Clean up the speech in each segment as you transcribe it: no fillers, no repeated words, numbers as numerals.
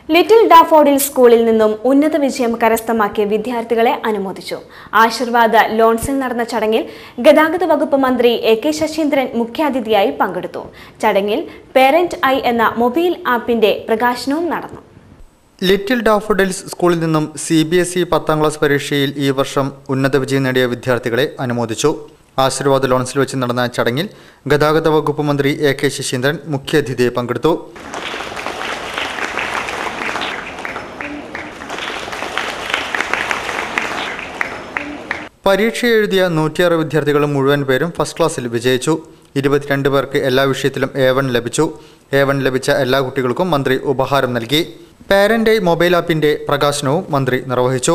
Little daffodils സ്കൂളിൽ നിന്നും ഉന്നത വിജയം കരസ്ഥമാക്കിയ വിദ്യാർത്ഥികളെ അനുമോദിച്ചു. ആശീർവാദ ലോൺസിൽ നടന്ന ചടങ്ങിൽ ഗതാഗത വകുപ്പ് മന്ത്രി എ.കെ. ശശീന്ദ്രൻ മുഖ്യാതിഥിയായി പങ്കെടുത്തു. ചടങ്ങിൽ പേരന്റ് ഐ എന്ന മൊബൈൽ ആപ്പിന്റെ പ്രകാശനവും നടന്നു. ലിറ്റിൽ ഡാഫോഡിൽസ് സ്കൂളിൽ നിന്നും CBSE 10ാം ക്ലാസ് പരീക്ഷയിൽ ഈ വർഷം ഉന്നത വിജയം നേടിയ വിദ്യാർത്ഥികളെ അനുമോദിച്ചു. ആശീർവാദ ലോൺസിൽ വെച്ച് നടന്ന ചടങ്ങിൽ ഗതാഗത വകുപ്പ് മന്ത്രി എ.കെ. ശശീന്ദ്രൻ മുഖ്യാതിഥിയായി പങ്കെടുത്തു. പരീക്ഷ എഴുതിയ 106 വിദ്യാർത്ഥികൾ മുഴുവൻ പേരും ഫസ്റ്റ് ക്ലാസ്സിൽ വിജയിച്ചു. 22 പേർക്ക് എല്ലാ വിഷയത്തിലും A1 ലഭിച്ചു. A1 ലഭിച്ച എല്ലാ കുട്ടികൾക്കും മന്ത്രി ഉപഹാരം നൽകി. പാരന്റ് ഐ മൊബൈൽ ആപ്പിന്റെ പ്രകാശനവും മന്ത്രി നിർവഹിച്ചു.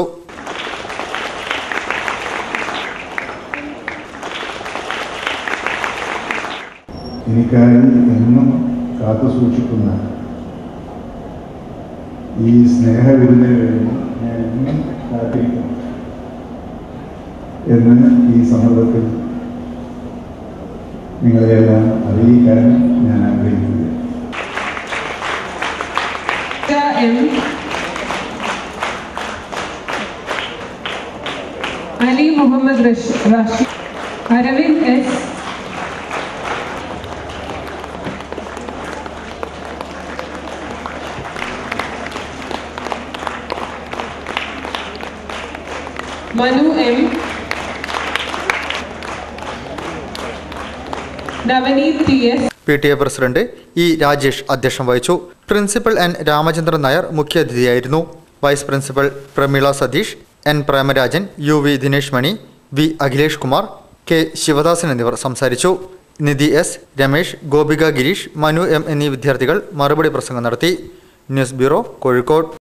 എനിക്കായി എന്നും കാത്തുസൂക്ഷിക്കുന്ന ഈ സ്നേഹവിരുന്നിന് വേണ്ടി ഞാൻ എന്നും കാത്തിരിക്കുന്നു എന്ന് ഈ സന്ദർഭത്തിൽ നിങ്ങളെല്ലാം അറിയിക്കാൻ ഞാൻ ആഗ്രഹിക്കുന്നു. Ali Muhammad Rashid, Aravind S, Manu M, PTA president E. Rajesh അധ്യക്ഷം വഹിച്ചു. Principal N. രാമചന്ദ്രൻ നായർ മുഖ്യാതിഥിയായിരുന്നു. Vice principal Pramila Satheesh, N. Premarajan, UV Dinesh Mani, V. Akhilesh Kumar, K. Sivadasan എന്നിവർ സംസാരിച്ചു. നിധി S, രമേശ്, ഗോപിക ഗിരീഷ്, മനു M എന്നീ വിദ്യാർത്ഥികൾ മറുപടി പ്രസംഗം നടത്തി. News bureau, Kozhikode.